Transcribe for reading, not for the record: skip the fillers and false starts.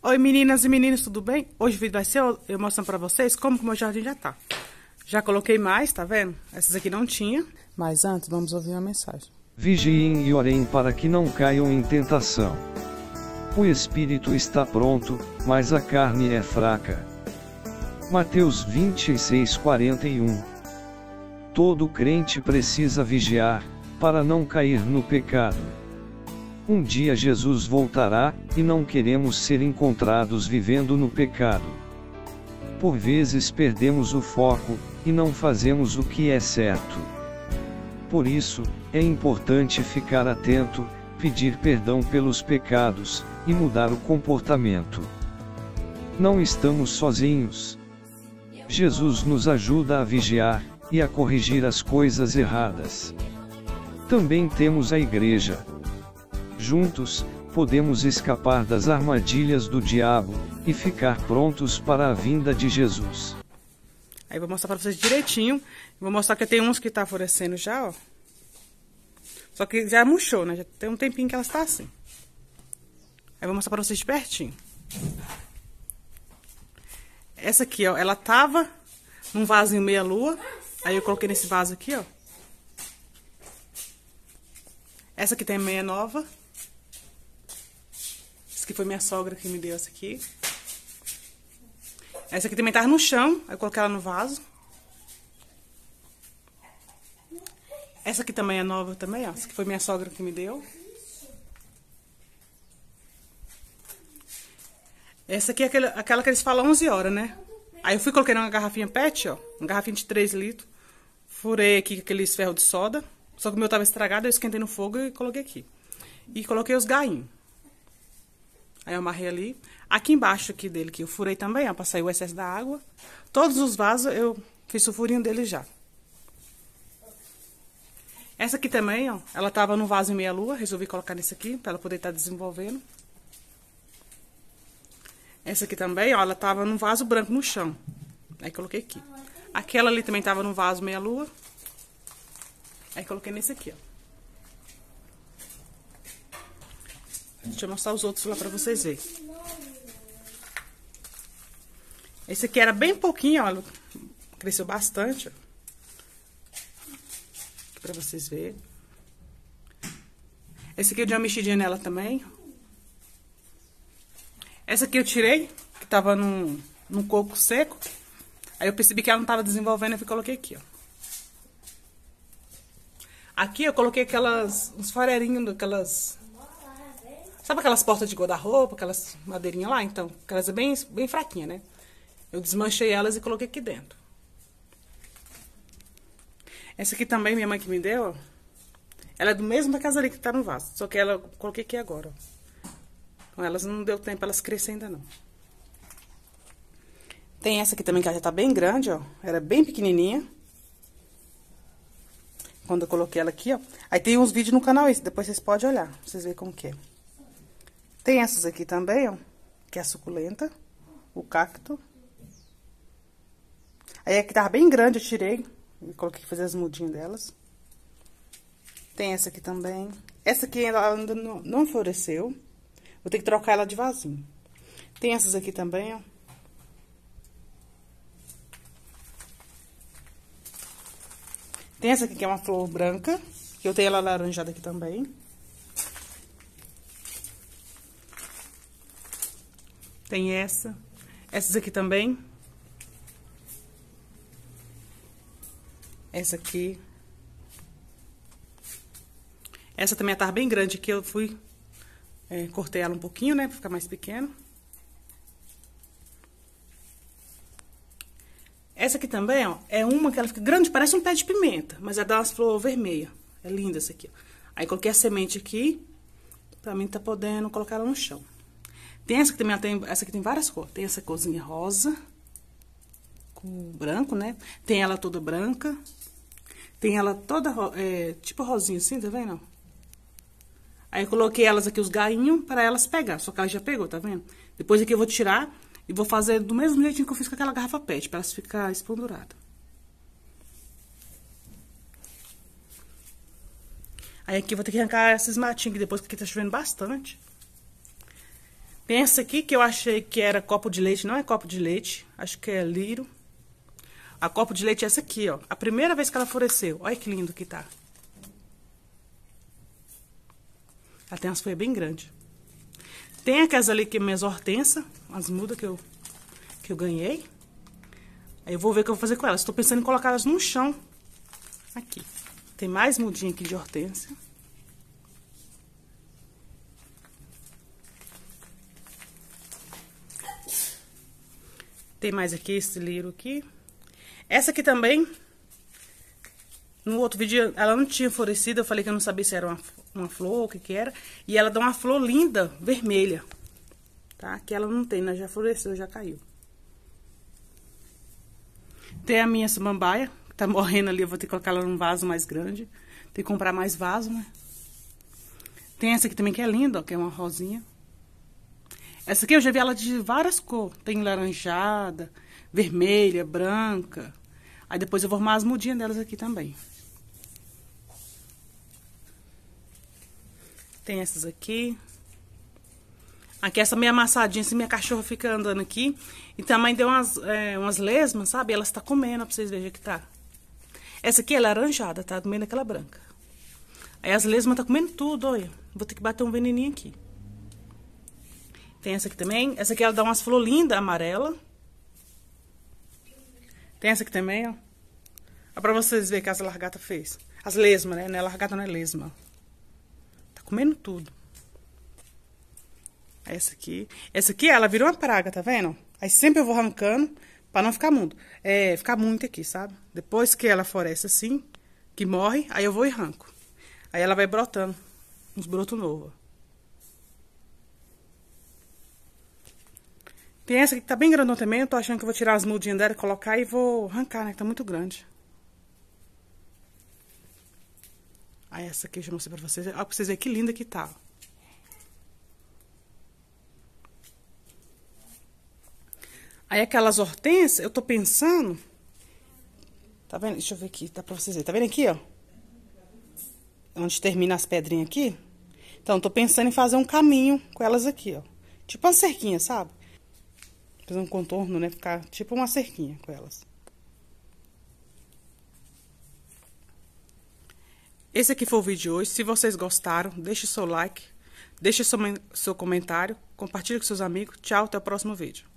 Oi meninas e meninos, tudo bem? Hoje o vídeo vai ser eu mostrando pra vocês como que o meu jardim já tá. Já coloquei mais, tá vendo? Essas aqui não tinha. Mas antes, vamos ouvir uma mensagem. Vigiem e orem para que não caiam em tentação. O espírito está pronto, mas a carne é fraca. Mateus 26:41. Todo crente precisa vigiar, para não cair no pecado. Um dia Jesus voltará, e não queremos ser encontrados vivendo no pecado. Por vezes perdemos o foco, e não fazemos o que é certo. Por isso, é importante ficar atento, pedir perdão pelos pecados, e mudar o comportamento. Não estamos sozinhos. Jesus nos ajuda a vigiar, e a corrigir as coisas erradas. Também temos a igreja. Juntos, podemos escapar das armadilhas do diabo, e ficar prontos para a vinda de Jesus. Aí vou mostrar pra vocês direitinho. Vou mostrar que tem uns que tá florescendo já, ó. Só que já murchou, né? Já tem um tempinho que ela está assim. Aí vou mostrar pra vocês de pertinho. Essa aqui, ó, ela tava num vasinho meia-lua. Aí eu coloquei nesse vaso aqui, ó. Essa aqui também é nova. Essa aqui foi minha sogra que me deu essa aqui. Essa aqui também tava no chão, aí eu coloquei ela no vaso. Essa aqui também é nova também, ó. Essa aqui foi minha sogra que me deu. Essa aqui é aquela que eles falam 11 horas, né? Aí eu fui coloquei numa garrafinha PET, ó. Uma garrafinha de 3 litros. Furei aqui com aqueles ferros de soda. Só que o meu tava estragado, eu esquentei no fogo e coloquei aqui. E coloquei os gainhos. Aí eu amarrei ali. Aqui embaixo aqui dele, que eu furei também, ó, pra sair o excesso da água. Todos os vasos eu fiz o furinho dele já. Essa aqui também, ó, ela tava no vaso em meia-lua. Resolvi colocar nesse aqui, pra ela poder estar desenvolvendo. Essa aqui também, ó, ela tava num vaso branco no chão. Aí coloquei aqui. Aquela ali também tava no vaso meia-lua. Aí coloquei nesse aqui, ó. Deixa eu mostrar os outros lá pra vocês verem. Esse aqui era bem pouquinho, ó. Cresceu bastante, ó. Aqui pra vocês verem. Esse aqui eu dei uma mexidinha nela também. Essa aqui eu tirei, que tava num coco seco. Aí eu percebi que ela não tava desenvolvendo, eu coloquei aqui, ó. Aqui eu coloquei uns fareirinhos daquelas... Sabe aquelas portas de guarda-roupa, aquelas madeirinhas lá? Então, aquelas bem fraquinhas, né? Eu desmanchei elas e coloquei aqui dentro. Essa aqui também, minha mãe que me deu, ó. Ela é do mesmo da casa ali que tá no vaso. Só que ela eu coloquei aqui agora, ó. Então, elas não deu tempo pra elas crescerem ainda, não. Tem essa aqui também, que ela já tá bem grande, ó. Era bem pequenininha. Quando eu coloquei ela aqui, ó. Aí tem uns vídeos no canal esse, depois vocês podem olhar, pra vocês verem como que é. Tem essas aqui também, ó, que é a suculenta, o cacto. Aí aqui tava bem grande, eu tirei e coloquei fazer as mudinhas delas. Tem essa aqui também. Essa aqui ela ainda não floresceu. Vou ter que trocar ela de vasinho. Tem essas aqui também, ó. Tem essa aqui que é uma flor branca, que eu tenho ela laranjada aqui também. Tem essas aqui também. Essa aqui. Essa também tá bem grande aqui, eu fui... cortei ela um pouquinho, né, pra ficar mais pequena. Essa aqui também, ó, é uma que ela fica grande, parece um pé de pimenta, mas ela dá umas flores vermelhas. É linda essa aqui, ó. Aí coloquei a semente aqui, pra mim tá podendo colocar ela no chão. Tem essa que também, essa aqui tem várias cores. Tem essa corzinha rosa, com branco, né? Tem ela toda branca. Tem ela toda, tipo rosinha assim, tá vendo? Aí eu coloquei elas aqui, os gainhos, pra elas pegar. Só que ela já pegou, tá vendo? Depois aqui eu vou tirar e vou fazer do mesmo jeitinho que eu fiz com aquela garrafa PET, pra elas ficarem esponduradas. Aí aqui eu vou ter que arrancar esses matinhos, que depois que aqui tá chovendo bastante. Tem essa aqui que eu achei que era copo de leite, não é copo de leite, acho que é lírio. A copo de leite é essa aqui, ó. A primeira vez que ela floresceu. Olha que lindo que tá. Ela tem umas folhas bem grandes. Tem aquelas ali que é minhas hortensas, as mudas que eu ganhei. Aí eu vou ver o que eu vou fazer com elas. Estou pensando em colocá-las no chão. Aqui. Tem mais mudinha aqui de hortênsia. Tem mais aqui, esse lírio aqui. Essa aqui também, no outro vídeo, ela não tinha florescido. Eu falei que eu não sabia se era uma flor, o que era. E ela dá uma flor linda, vermelha. Tá? Aqui ela não tem, né? Já floresceu, já caiu. Tem a minha samambaia, que tá morrendo ali. Eu vou ter que colocar ela num vaso mais grande. Tem que comprar mais vaso, né? Tem essa aqui também que é linda, ó, que é uma rosinha. Essa aqui eu já vi ela de várias cores. Tem laranjada, vermelha, branca. Aí depois eu vou arrumar as mudinhas delas aqui também. Tem essas aqui. Aqui essa meio amassadinha, assim, minha cachorra fica andando aqui. E também deu umas lesmas, sabe? Ela está comendo, pra vocês verem que tá. Essa aqui é laranjada, tá? Do meio daquela branca. Aí as lesmas tá comendo tudo, olha. Vou ter que bater um veneninho aqui. Tem essa aqui também. Essa aqui ela dá umas flores lindas, amarela. Tem essa aqui também, ó. Ó, pra vocês verem que as largatas fez. As lesmas, né? Não é largata, não é lesma. Tá comendo tudo. Essa aqui. Essa aqui, ela virou uma praga, tá vendo? Aí sempre eu vou arrancando pra não ficar muito. Ficar muito aqui, sabe? Depois que ela floresce assim, que morre, aí eu vou e arranco. Aí ela vai brotando. Uns brotos novos. Tem essa aqui que tá bem grandona também. Eu tô achando que eu vou tirar as mudinhas dela e colocar e vou arrancar, né? Que tá muito grande. Aí essa aqui eu já mostrei pra vocês. Ó, pra vocês verem que linda que tá. Aí aquelas hortênsias, eu tô pensando... Tá vendo? Deixa eu ver aqui, dá pra vocês verem. Tá vendo aqui, ó? Onde termina as pedrinhas aqui. Então, eu tô pensando em fazer um caminho com elas aqui, ó. Tipo uma cerquinha, sabe? Fazer um contorno, né? Ficar tipo uma cerquinha com elas. Esse aqui foi o vídeo de hoje. Se vocês gostaram, deixe seu like, deixe seu comentário, compartilhe com seus amigos. Tchau, até o próximo vídeo.